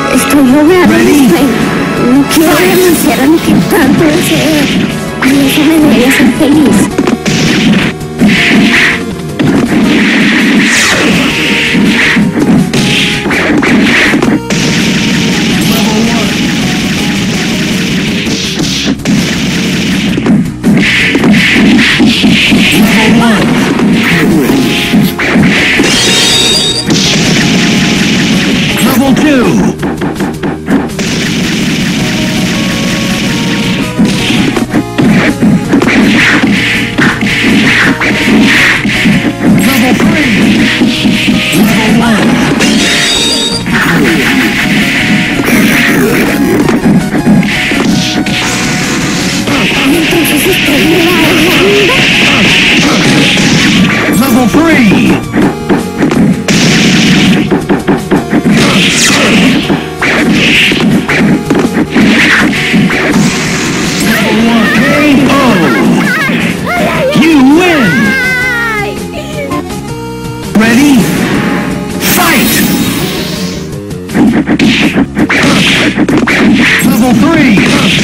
Estoy logrando mi sueño. No quiero renunciar a lo que tanto deseo. Y eso me debería hacer feliz. Level 2. Level 3. Ready? Fight! Level 3!